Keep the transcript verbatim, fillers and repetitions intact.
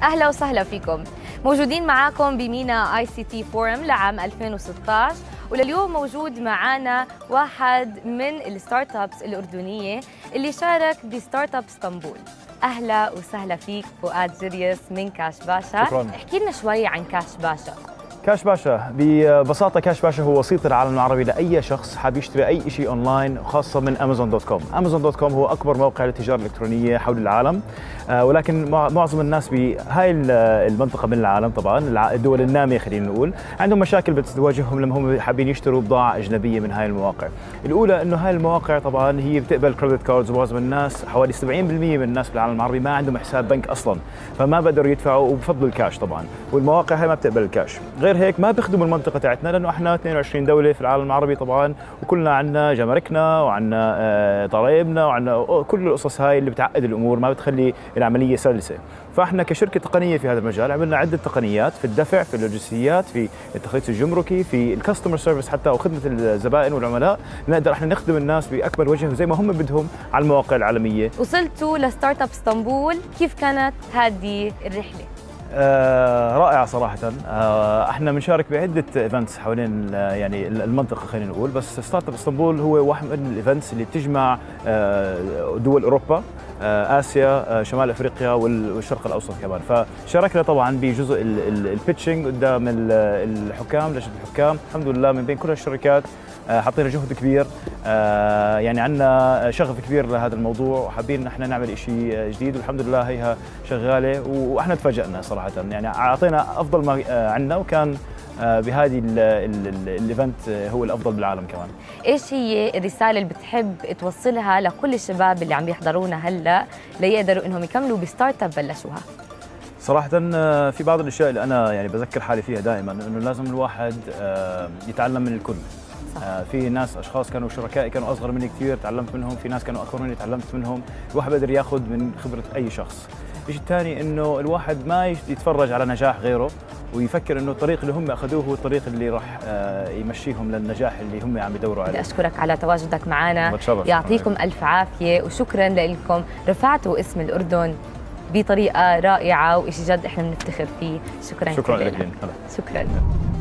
أهلا وسهلا فيكم. موجودين معاكم بمينا اي سي تي فورم لعام ألفين وستة عشر، ولليوم موجود معانا واحد من الستارت ابس الأردنية اللي شارك بستارت اب اسطنبول. أهلا وسهلا فيك فؤاد جريس من كاش باشا. شكراً. احكي لنا شوي عن كاش باشا. كاش باشا ببساطة، كاش باشا هو وسيط العالم العربي لأي شخص حاب يشتري أي شيء أونلاين، خاصة من أمازون دوت كوم. أمازون دوت كوم هو أكبر موقع للتجارة الإلكترونية حول العالم، ولكن معظم الناس بهاي المنطقة من العالم، طبعا الدول النامية خلينا نقول، عندهم مشاكل بتواجههم لما هم حابين يشتروا بضاعة أجنبية من هاي المواقع. الأولى إنه هاي المواقع طبعا هي بتقبل كريدت كاردز، ومعظم الناس حوالي سبعين بالمئة من الناس في العالم العربي ما عندهم حساب بنك أصلا، فما بقدروا يدفعوا وبفضلوا الكاش طبعا، والمواقع هاي ما بتقبل الكاش. غير هيك ما بيخدموا المنطقة تاعتنا، لأنه احنا اثنين وعشرين دولة في العالم العربي طبعا، وكلنا عندنا جماركنا وعندنا ضرائبنا وعندنا كل القصص هاي اللي بتعقد الأمور، ما بتخلي العملية سلسة. فاحنا كشركة تقنية في هذا المجال عملنا عدة تقنيات في الدفع، في اللوجستيات، في التخليص الجمركي، في الكاستمر سيرفيس حتى، وخدمة الزبائن والعملاء. نقدر احنا نخدم الناس بأكمل وجه وزي ما هم بدهم على المواقع العالمية. وصلتوا لستارت اب اسطنبول، كيف كانت هذه الرحلة؟ آه رائعة صراحة. آه احنا بنشارك بعدة ايفنتس حوالين يعني المنطقة خلينا نقول، بس ستارت اب اسطنبول هو واحد من الايفنتس اللي بتجمع آه دول اوروبا، آه اسيا، آه شمال افريقيا والشرق الاوسط كمان. فشاركنا طبعا بجزء البيتشنج قدام الحكام، لجنة الحكام. الحمد لله من بين كل الشركات آه حطينا جهد كبير، آه يعني عندنا شغف كبير لهذا الموضوع، وحابين ان احنا نعمل شيء جديد، والحمد لله هيها شغالة، واحنا تفاجئنا صراحة. يعني اعطينا افضل ما عندنا، وكان بهذه الايفنت هو الافضل بالعالم كمان. ايش هي الرساله اللي بتحب توصلها لكل الشباب اللي عم يحضرونا هلا ليقدروا انهم يكملوا بستارت اب بلشوها؟ صراحة في بعض الاشياء اللي انا يعني بذكر حالي فيها دائما، انه لازم الواحد يتعلم من الكل. صح. في ناس اشخاص كانوا شركائي كانوا اصغر مني كثير تعلمت منهم، في ناس كانوا اكبر مني تعلمت منهم. الواحد بقدر ياخذ من خبرة اي شخص. الشيء الثاني انه الواحد ما يتفرج على نجاح غيره، ويفكر انه الطريق اللي هم اخذوه هو الطريق اللي راح يمشيهم للنجاح اللي هم عم يدوروا عليه. بدي اشكرك على تواجدك معنا، يعطيكم الف عافيه، وشكرا لكم رفعتوا اسم الاردن بطريقه رائعه، وشيء جد احنا بنفتخر فيه. شكرا شكرا لك. شكرا.